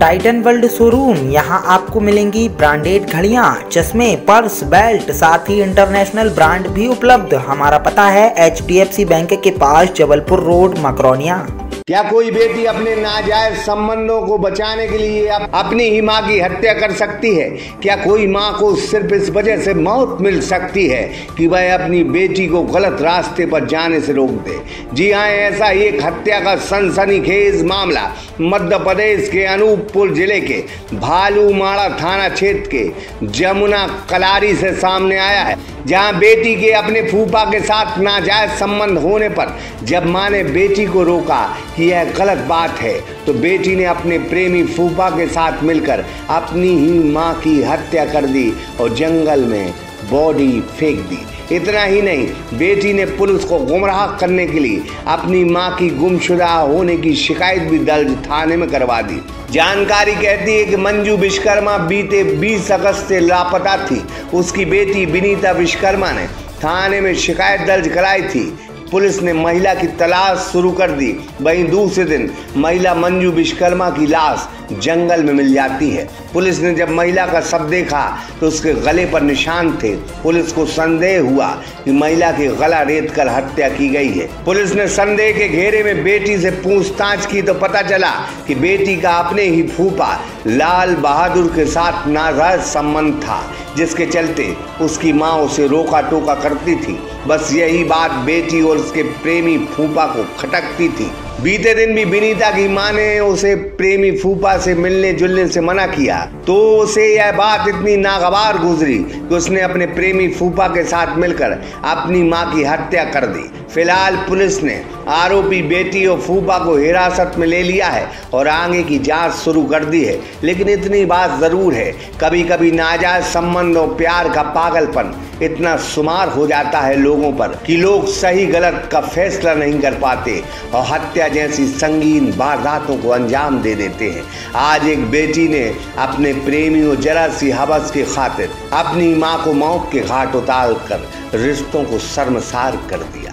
Titan world showroom. यहाँ आपको मिलेंगी ब्रांडेड घड़ियाँ, चश्मे, पर्स, बेल्ट, साथ ही इंटरनेशनल ब्रांड भी उपलब्ध। हमारा पता है HDFC बैंक के पास, जबलपुर रोड, मकरौनिया। क्या कोई बेटी अपने नाजायज संबंधों को बचाने के लिए अपनी ही माँ की हत्या कर सकती है? क्या कोई माँ को सिर्फ इस वजह से मौत मिल सकती है कि वह अपनी बेटी को गलत रास्ते पर जाने से रोक दे? जी हाँ, ऐसा एक हत्या का सनसनीखेज मामला मध्य प्रदेश के अनूपपुर जिले के भालूमाड़ा थाना क्षेत्र के जमुना कलारी से सामने आया है, जहां बेटी के अपने फूफा के साथ नाजायज संबंध होने पर जब मां ने बेटी को रोका कि यह गलत बात है, तो बेटी ने अपने प्रेमी फूफा के साथ मिलकर अपनी ही मां की हत्या कर दी और जंगल में बॉडी फेंक दी। इतना ही नहीं, बेटी ने पुलिस को गुमराह करने के लिए अपनी मां की गुमशुदा होने की शिकायत भी दर्ज थाने में करवा दी। जानकारी कहती है कि मंजू विश्वकर्मा बीते 20 अगस्त से लापता थी। उसकी बेटी विनीता विश्वकर्मा ने थाने में शिकायत दर्ज कराई थी। पुलिस ने महिला की तलाश शुरू कर दी। वहीं दूसरे दिन महिला मंजू विश्वकर्मा की लाश जंगल में मिल जाती है। पुलिस ने जब महिला का शव देखा तो उसके गले पर निशान थे। पुलिस को संदेह हुआ कि महिला की गला रेत कर हत्या की गई है। पुलिस ने संदेह के घेरे में बेटी से पूछताछ की तो पता चला कि बेटी का अपने ही फूफा लाल बहादुर के साथ नाजायज संबंध था, जिसके चलते उसकी माँ उसे रोका टोका करती थी। बस यही बात बेटी और उसके प्रेमी फूफा को खटकती थी। बीते दिन भी विनीता की मां ने उसे प्रेमी फूफा से मिलने जुलने से मना किया, तो उसे यह बात इतनी नागवार गुजरी कि उसने अपने प्रेमी फूफा के साथ मिलकर अपनी मां की हत्या कर दी। फिलहाल पुलिस ने आरोपी बेटी और फूफा को हिरासत में ले लिया है और आगे की जांच शुरू कर दी है। लेकिन इतनी बात जरूर है, कभी कभी नाजायज संबंध और प्यार का पागलपन इतना शुमार हो जाता है लोगों पर कि लोग सही गलत का फैसला नहीं कर पाते और हत्या जैसी संगीन वारदातों को अंजाम दे देते हैं। आज एक बेटी ने अपने प्रेमी और जरा सी हवस की खातिर अपनी मां को मौत के घाट उतार कर रिश्तों को शर्मसार कर दिया।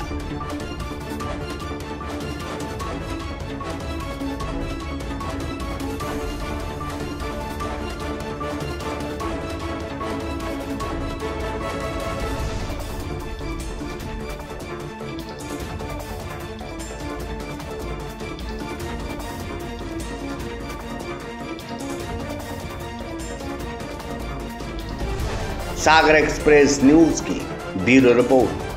सागर एक्सप्रेस न्यूज की ब्यूरो रिपोर्ट।